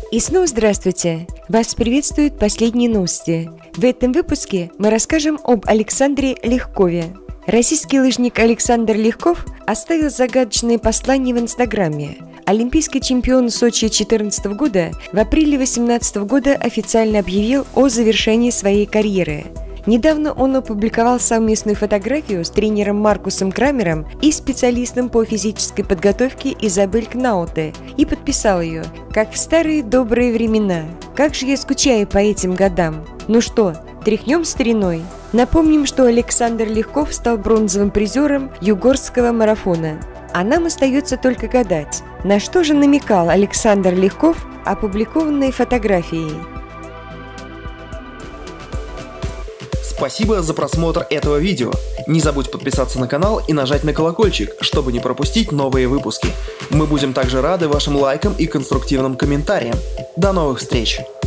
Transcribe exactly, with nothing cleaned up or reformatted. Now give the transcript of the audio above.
И снова здравствуйте! Вас приветствуют последние новости. В этом выпуске мы расскажем об Александре Легкове. Российский лыжник Александр Легков оставил загадочные послания в Инстаграме. Олимпийский чемпион Сочи две тысячи четырнадцатого года в апреле две тысячи восемнадцатого года официально объявил о завершении своей карьеры. Недавно он опубликовал совместную фотографию с тренером Маркусом Крамером и специалистом по физической подготовке Изабель Кнауте и подписал ее «Как в старые добрые времена. Как же я скучаю по этим годам. Ну что, тряхнем стариной?» Напомним, что Александр Легков стал бронзовым призером Югорского марафона. А нам остается только гадать, на что же намекал Александр Легков опубликованной фотографией. Спасибо за просмотр этого видео. Не забудь подписаться на канал и нажать на колокольчик, чтобы не пропустить новые выпуски. Мы будем также рады вашим лайкам и конструктивным комментариям. До новых встреч!